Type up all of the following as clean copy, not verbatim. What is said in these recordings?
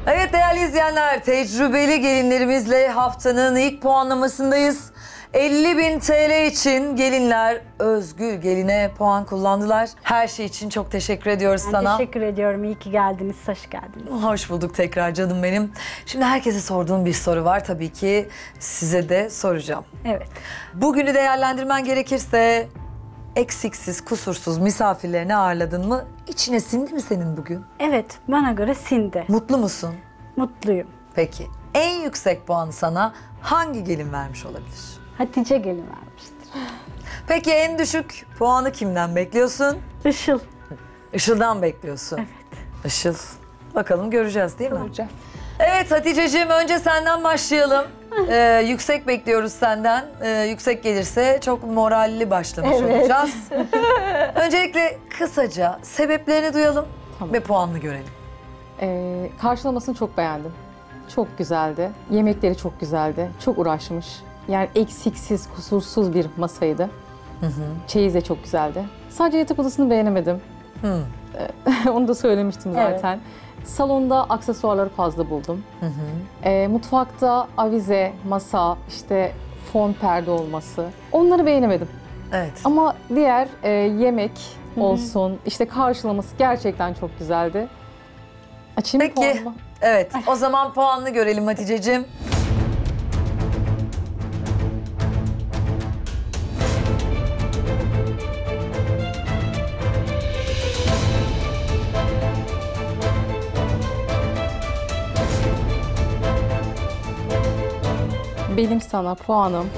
Evet değerli izleyenler, tecrübeli gelinlerimizle haftanın ilk puanlamasındayız. 50.000 TL için gelinler Özgül Gelin'e puan kullandılar. Her şey için çok teşekkür ediyoruz sana. Teşekkür ediyorum. İyi ki geldiniz. Hoş geldiniz. Hoş bulduk tekrar canım benim. Şimdi herkese sorduğum bir soru var. Tabii ki size de soracağım. Evet. Bugünü değerlendirmen gerekirse eksiksiz, kusursuz misafirlerini ağırladın mı? İçine sindi mi senin bugün? Evet, bana göre sindi. Mutlu musun? Mutluyum. Peki. En yüksek puanı sana hangi gelin vermiş olabilir? Hatice gelin vermiştir. Peki en düşük puanı kimden bekliyorsun? Işıl. Işıl'dan bekliyorsun. Evet. Işıl. Bakalım göreceğiz değil mi? Göreceğiz. Evet Hatice'ciğim önce senden başlayalım. Yüksek bekliyoruz senden. Yüksek gelirse çok moralli başlamış olacağız. Öncelikle kısaca sebeplerini duyalım ve puanını görelim. Karşılamasını çok beğendim. Çok güzeldi. Yemekleri çok güzeldi. Çok uğraşmış. Yani eksiksiz, kusursuz bir masaydı. Çeyiz de çok güzeldi. Sadece yatak odasını beğenemedim. Onu da söylemiştim zaten. Salonda aksesuarları fazla buldum. Mutfakta avize, masa, işte fon perde olması. Onları beğenemedim. Evet. Ama diğer yemek olsun, işte karşılaması gerçekten çok güzeldi. Açayım Peki, puanımı. evet. O zaman puanını görelim Hatice'ciğim. Benim sana puanım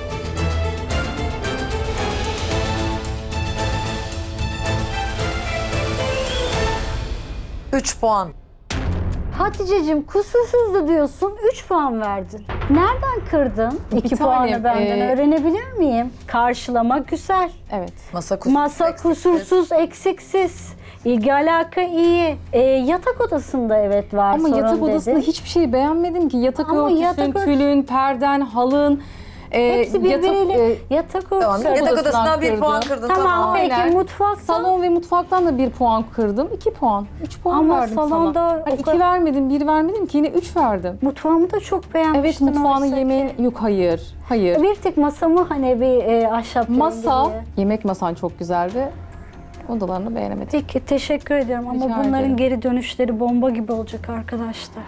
3 puan. Hatice'cim kusursuzdu diyorsun, 3 puan verdin. Nereden kırdın? 2 puanı benden öğrenebilir miyim? Karşılama güzel. evet. Masa kusursuz, eksiksiz. İlgi alaka iyi. Yatak odasında evet var Ama sorun yatak odasında dedi. hiçbir şey beğenmedim ki. Yatak Ama örtüsün, yatak tülün, perden, halın. Hepsi birbiriyle yatak Tamam, örtüsü. yatak odasından odasından 1 puan kırdım. kırdın. Tamam peki Aynen. mutfakta. Salon ve mutfaktan da 1 puan kırdım. 2 puan. 3 puan Ama verdim salonda sana. Hani o 2 kadar- vermedim, 1 vermedim ki yine 3 verdim. Mutfağımı da çok beğenmiştim. Evet mutfağını oysa ki. yemeğin... Yok hayır. Hayır. Bir tek masamı hani bir ahşap Masa, rengi diye. yemek masan çok güzeldi. Odalarını beğenemedim. Peki teşekkür ederim ama Rica bunların ederim. geri dönüşleri bomba gibi olacak arkadaşlar.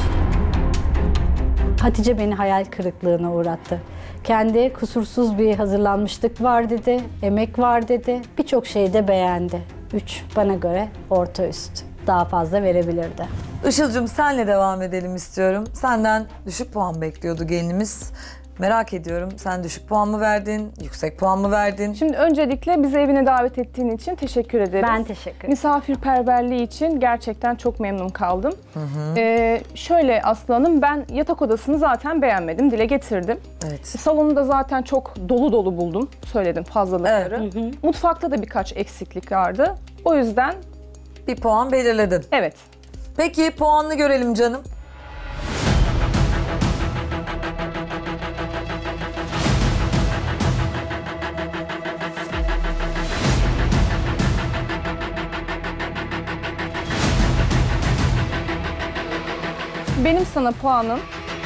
Hatice beni hayal kırıklığına uğrattı. Kendi kusursuz bir hazırlanmışlık var dedi, emek var dedi. Birçok şeyi de beğendi. 3 bana göre orta üst. Daha fazla verebilirdi. Işıl'cığım senle devam edelim istiyorum. Senden düşük puan bekliyordu gelinimiz. Merak ediyorum. Sen düşük puan mı verdin? Yüksek puan mı verdin? Şimdi öncelikle bizi evine davet ettiğin için teşekkür ederiz. Ben teşekkür ederim. Misafirperverliği için gerçekten çok memnun kaldım. Şöyle Aslı Hanım, ben yatak odasını zaten beğenmedim, dile getirdim. Evet. Salonu da zaten çok dolu dolu buldum, söyledim fazlalıkları. Evet. Mutfakta da birkaç eksiklik vardı. O yüzden 1 puan belirledin. evet. Peki puanını görelim canım. Benim sana puanım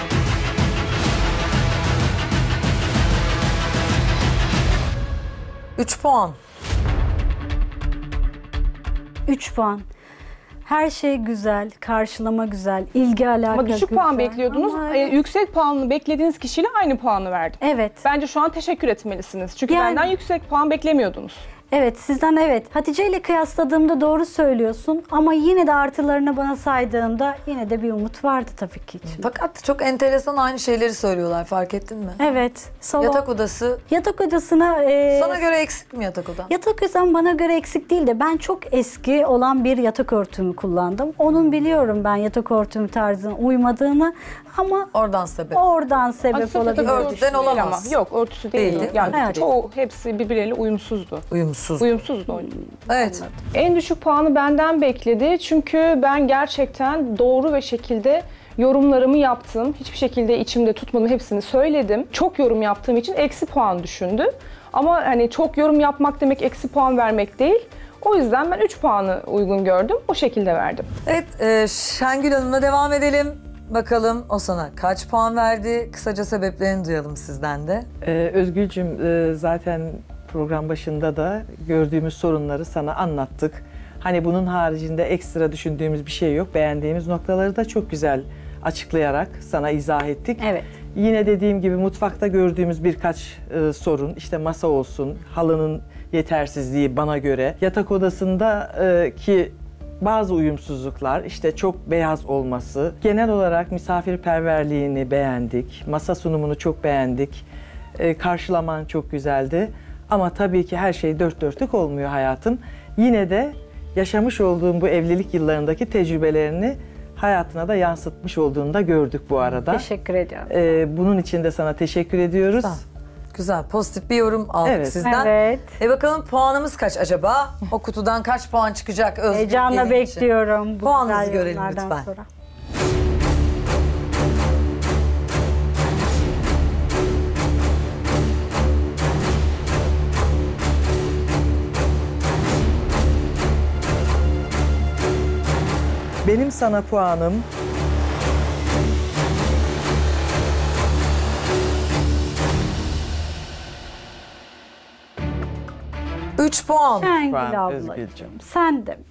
3 puan. 3 puan. Her şey güzel, karşılama güzel, ilgi alaka ama düşük güzel. puan bekliyordunuz. Ama Yüksek puanlı beklediğiniz kişiyle aynı puanı verdim. evet. Bence şu an teşekkür etmelisiniz. Çünkü Yani- benden yüksek puan beklemiyordunuz. Evet, sizden evet. Hatice ile kıyasladığımda doğru söylüyorsun ama yine de artılarını bana saydığımda yine de bir umut vardı tabii ki içimde. Fakat çok enteresan aynı şeyleri söylüyorlar, fark ettin mi? Evet, salon. Yatak odası. Yatak odasına... Sana göre eksik mi yatak odan? Yatak odam bana göre eksik değil de ben çok eski olan bir yatak örtümü kullandım. Onun biliyorum ben yatak örtüm tarzına uymadığını ama Oradan sebep. oradan sebep Aslında olabilir. yatak Örtüden örtüsü değil olamaz. ama. Yok örtüsü değil. Değil, değil mi? Yani Evet. çoğu hepsi birbirleriyle uyumsuzdu. Uyumsuz. Uyumsuzdu o. Evet. En düşük puanı benden bekledi. Çünkü ben gerçekten doğru ve şekilde yorumlarımı yaptım. Hiçbir şekilde içimde tutmadım. Hepsini söyledim. Çok yorum yaptığım için eksi puan düşündü. Ama hani çok yorum yapmak demek eksi puan vermek değil. O yüzden ben 3 puanı uygun gördüm. O şekilde verdim. Evet, Şengül Hanım'la devam edelim. Bakalım o sana kaç puan verdi? Kısaca sebeplerini duyalım sizden de. Özgülcüm, zaten program başında da gördüğümüz sorunları sana anlattık. Hani bunun haricinde ekstra düşündüğümüz bir şey yok. Beğendiğimiz noktaları da çok güzel açıklayarak sana izah ettik. Evet. Yine dediğim gibi mutfakta gördüğümüz birkaç sorun, işte masa olsun, halının yetersizliği bana göre, yatak odasındaki bazı uyumsuzluklar, işte çok beyaz olması, genel olarak misafirperverliğini beğendik, masa sunumunu çok beğendik, karşılaman çok güzeldi. Ama tabii ki her şey dört dörtlük olmuyor hayatım. Yine de yaşamış olduğum bu evlilik yıllarındaki tecrübelerini hayatına da yansıtmış olduğunu da gördük bu arada. Teşekkür ediyorum. Bunun için de sana teşekkür ediyoruz. Sağ ol. Güzel, pozitif bir yorum aldık Evet. sizden. Evet. Bakalım puanımız kaç acaba? O kutudan kaç puan çıkacak Özgür Heyecanla gelin için? bekliyorum. Bu Puanınızı güzel görelim yorumlardan lütfen. sonra. Benim sana puanım 3 puan. Şengül Puan, ablacığım, Özgülcüm. sen de mi?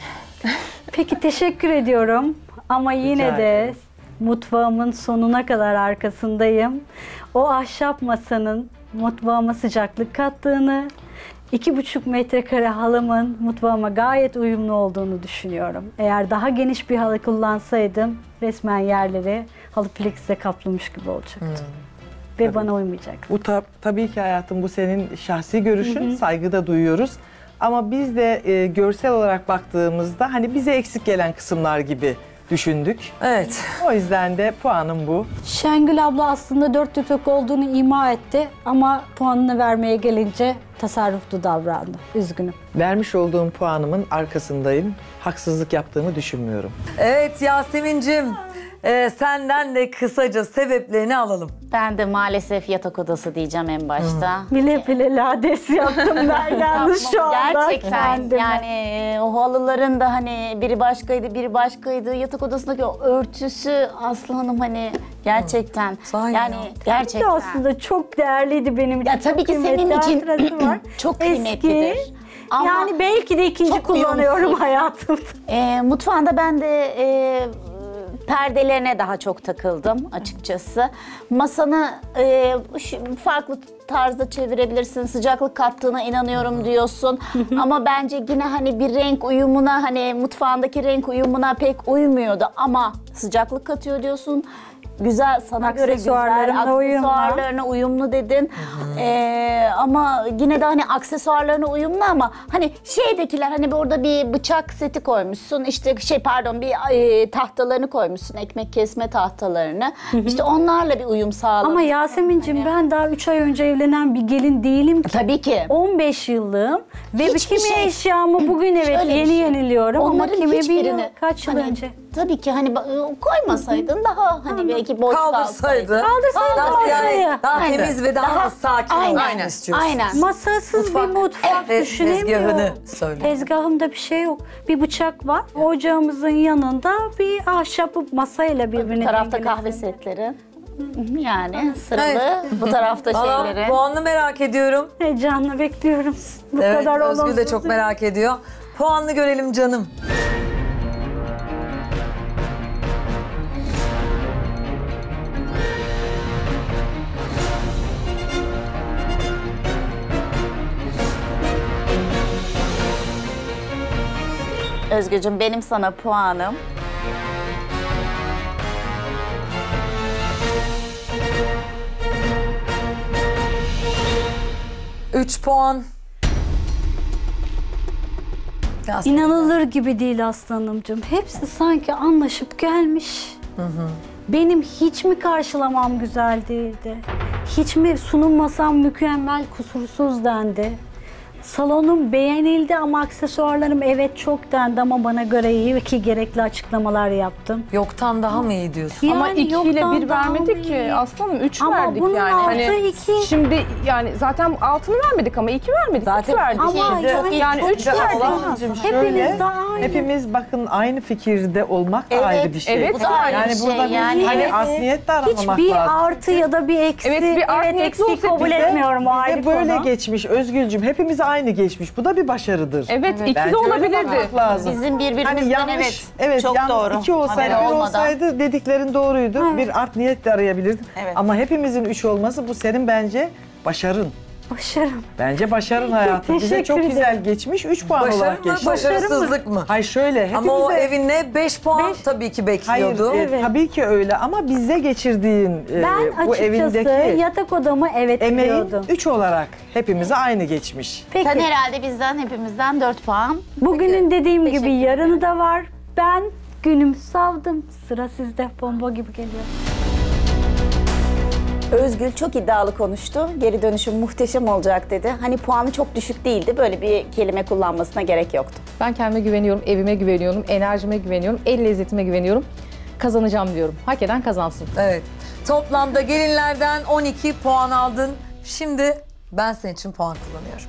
Peki teşekkür ediyorum ama yine Rica de ederim. mutfağımın sonuna kadar arkasındayım. O ahşap masanın mutfağıma sıcaklık kattığını, 2,5 metrekare halımın mutfağıma gayet uyumlu olduğunu düşünüyorum. Eğer daha geniş bir halı kullansaydım resmen yerleri halı plexle kaplamış gibi olacaktı. Ve bana uymayacak. Bu tabii ki hayatım, bu senin şahsi görüşün, saygıda duyuyoruz. Ama biz de görsel olarak baktığımızda hani bize eksik gelen kısımlar gibi düşündük. Evet. O yüzden de puanım bu. Şengül abla aslında 4 tutuk olduğunu ima etti ama puanını vermeye gelince tasarruflu davrandı. Üzgünüm. Vermiş olduğum puanımın arkasındayım. Haksızlık yaptığımı düşünmüyorum. Evet Yasemin'cim, senden de kısaca sebeplerini alalım. Ben de maalesef yatak odası diyeceğim en başta. Bile bile lades yaptım ben yalnız şu anda. Gerçekten kendime. yani o halıların da hani biri başkaydı biri başkaydı. Yatak odasındaki o örtüsü Aslı Hanım hani gerçekten Sahi yani ya. Bir de gerçekten. aslında çok değerliydi benim için. Ya tabii Çok ki senin kıymetli için hatırası var. çok kıymetlidir. Eski. Ama Yani belki de ikinci çok kullanıyorum uyumsuz. hayatımda. Mutfağında ben de perdelerine daha çok takıldım açıkçası. Masanı farklı tarzda çevirebilirsin. Sıcaklık kattığına inanıyorum diyorsun. Ama bence yine hani bir renk uyumuna, hani mutfağındaki renk uyumuna pek uymuyordu. Ama sıcaklık katıyor diyorsun. Güzel, sana göre güzel, Aksesuarlarına uyumlu. aksesuarlarına uyumlu dedin. Ama yine de hani aksesuarlarına uyumlu ama hani şeydekiler hani orada bir bıçak seti koymuşsun. İşte bir tahtalarını koymuşsun. Ekmek kesme tahtalarını. İşte onlarla bir uyum sağlamışsın. Ama Yasemin'cim ben daha 3 ay önce evlenen bir gelin değilim ki. Tabii ki. 15 yıllığım ve Hiçbir kimi şey. eşyamı bugün evet Şöyle bir yeni şey. yeniliyorum ama Onların kimi hiçbirini bilmiyorum kaç yıl hani, önce. Tabii ki hani koymasaydın daha hani belki boş Kaldırsaydın. Kaldırsaydın Daha, masayı. yani, daha Aynen. temiz ve daha sakin olmasını istiyorsun. Aynen. Masasız bir mutfak ve düşünemiyorum. tezgahını söyle. Tezgahımda bir şey yok. Bir bıçak var. Ocağımızın yanında bir ahşap masayla birbirine Bu tarafta dengelesin. kahve setleri. Yani sıralı. Evet. Bu tarafta Valla şeyleri. puanını merak ediyorum. Heyecanla bekliyorum. Bu Evet, kadar Özgül de olumsuz. çok merak ediyor. Puanını görelim canım. Özgürcüğüm benim sana puanım. Üç puan. Yasemin. İnanılır gibi değil aslanımcığım. Hepsi sanki anlaşıp gelmiş. Benim hiç mi karşılamam güzel değildi? Hiç mi sunum masam mükemmel, kusursuz dendi? Salonum beğenildi ama aksesuarlarım evet çok dendi ama bana göre iyi ki gerekli açıklamalar yaptım. Yoktan daha mı iyi diyorsun? Ama Yani 2 ile yoktan 1 daha vermedik ki iyi. aslanım, 3 Ama verdik bunun yani. altı iki. Şimdi yani zaten altını vermedik ama 2 vermedik. Zaten 3 verdik. Ama yani 3 verdik. Allah'cığım Hepiniz de aynı. hepimiz bakın aynı fikirde olmak da ayrı bir şey. evet. Bu da ayrı Yani bir şey burada yani. hani Evet. art niyet de aramamak Hiçbir lazım. artı ya da bir eksi. Evet, bir art niyetli eksiği olsa kabul bize- etmiyorum o Bize ayrı böyle konu. geçmiş Özgülcüm, hepimize aynı geçmiş. Bu da bir başarıdır. Evet, 2 Bence de öyle olabilirdi. bakmak lazım. Bizim birbirimizden Hani yanlış, evet çok yanlış doğru. 2 olsaydı, Haberi 1 olmadan. olsaydı dediklerin doğruydu. Bir art niyet de arayabilirdin. Evet. Ama hepimizin 3 olması bu senin bence başarın. Başarım. Bence başarın hayatım. Bize Teşekkür çok ederim. güzel geçmiş. 3 puan Başarı olarak mı, geçmiş. başarısızlık mı? Hayır şöyle hepimize... Ama o evine 5 puan tabii ki Hayır, bekliyordu. tabii ki öyle ama bize geçirdiğin Ben bu açıkçası evindeki yatak odamı evet emeğin biliyordum. 3 olarak hepimize aynı geçmiş. Peki Sen herhalde bizden, hepimizden 4 puan. bugünün dediğim gibi Teşekkür yarını da var. Ben günüm savdım. Sıra sizde. Bomba gibi geliyor. Özgül çok iddialı konuştu. Geri dönüşüm muhteşem olacak dedi. Hani puanı çok düşük değildi. Böyle bir kelime kullanmasına gerek yoktu. Ben kendime güveniyorum, evime güveniyorum, enerjime güveniyorum, el lezzetime güveniyorum. Kazanacağım diyorum. Hak eden kazansın. Evet. Toplamda gelinlerden 12 puan aldın. Şimdi ben senin için puan kullanıyorum.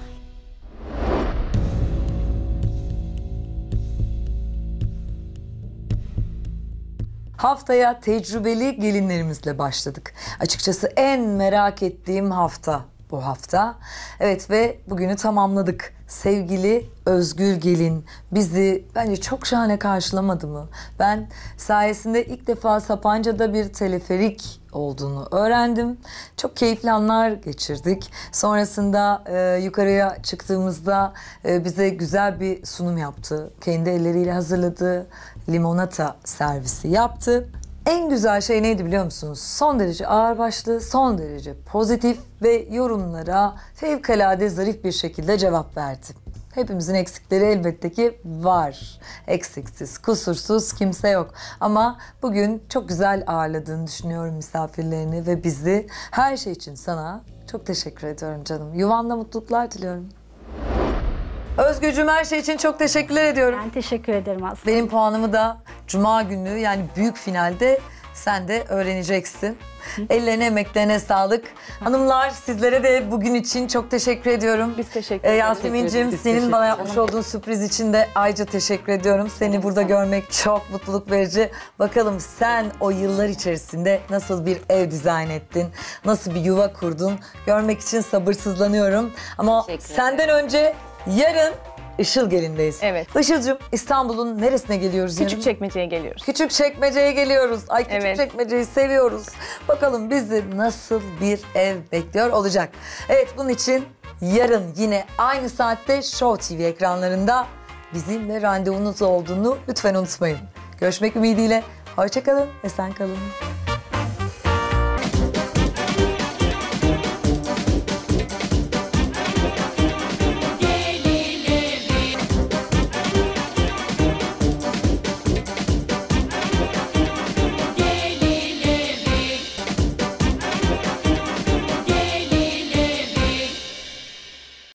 Haftaya tecrübeli gelinlerimizle başladık. Açıkçası en merak ettiğim hafta bu hafta. Evet ve bugünü tamamladık. Sevgili Özgür gelin bizi bence çok şahane karşılamadı mı? Ben sayesinde ilk defa Sapanca'da bir teleferik olduğunu öğrendim. Çok keyifli anlar geçirdik. Sonrasında yukarıya çıktığımızda bize güzel bir sunum yaptı. Kendi elleriyle hazırladığı limonata servisi yaptı. En güzel şey neydi biliyor musunuz? Son derece ağırbaşlı, son derece pozitif ve yorumlara fevkalade zarif bir şekilde cevap verdi. Hepimizin eksikleri elbette ki var. Eksiksiz, kusursuz kimse yok. Ama bugün çok güzel ağırladığını düşünüyorum misafirlerini ve bizi. Her şey için sana çok teşekkür ediyorum canım. Yuvanda mutluluklar diliyorum. Özgürcüğüm her şey için çok teşekkürler ediyorum. Ben teşekkür ederim Aslı. Benim puanımı da Cuma günü yani büyük finalde sen de öğreneceksin. Ellerine emeklerine sağlık. Hanımlar sizlere de bugün için çok teşekkür ediyorum. Biz teşekkür ederiz. Yasemin'cim Biz senin teşekkür bana ederiz. yapmış olduğun sürpriz için de ayrıca teşekkür ediyorum. Seni burada görmek çok mutluluk verici. Bakalım sen o yıllar içerisinde nasıl bir ev dizayn ettin? Nasıl bir yuva kurdun? Görmek için sabırsızlanıyorum. Ama senden önce yarın Işılgelin'deyiz. Evet. Işıl'cığım İstanbul'un neresine geliyoruz yarın? Küçükçekmece'ye geliyoruz. Küçükçekmece'ye geliyoruz. Ay Evet. Küçükçekmece'yi seviyoruz. Bakalım bizi nasıl bir ev bekliyor olacak. Evet bunun için yarın yine aynı saatte Show TV ekranlarında bizimle randevunuz olduğunu lütfen unutmayın. Görüşmek ümidiyle. Hoşça kalın, esen kalın.